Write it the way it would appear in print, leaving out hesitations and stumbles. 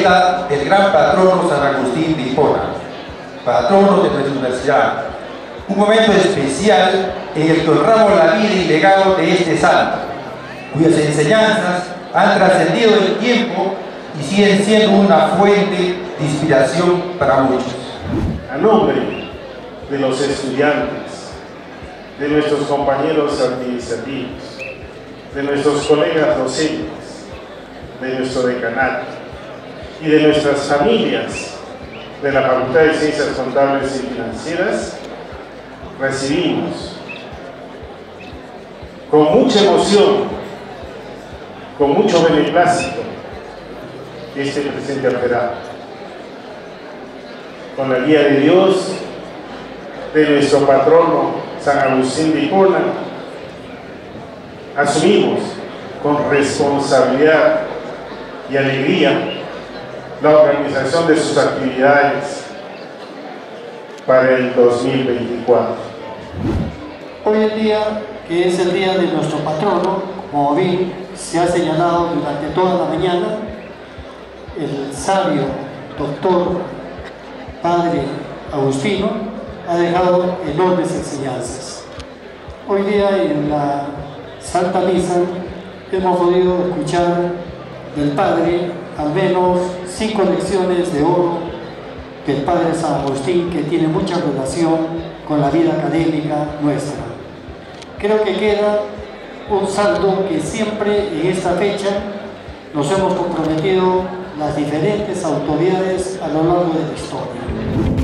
fiesta del gran patrono San Agustín de Hipona, patrono de nuestra universidad. Un momento especial en el que honramos la vida y legado de este santo, cuyas enseñanzas han trascendido el tiempo y siguen siendo una fuente de inspiración para muchos. A nombre de los estudiantes, de nuestros compañeros administrativos, de nuestros colegas docentes, de nuestro decanato y de nuestras familias de la Facultad de Ciencias Contables y Financieras, recibimos con mucha emoción, con mucho beneplácito, este presente alterado. Con la guía de Dios, de nuestro patrono San Agustín de Hipona, asumimos con responsabilidad y alegría la organización de sus actividades para el 2024. Hoy en día, que es el día de nuestro patrono, como bien se ha señalado durante toda la mañana, el sabio doctor Padre Agustino ha dejado enormes enseñanzas. Hoy día en la Santa Misa hemos podido escuchar del Padre al menos 5 lecciones de oro del Padre San Agustín, que tiene mucha relación con la vida académica nuestra. Creo que queda un saldo que siempre en esta fecha nos hemos comprometido las diferentes autoridades a lo largo de la historia.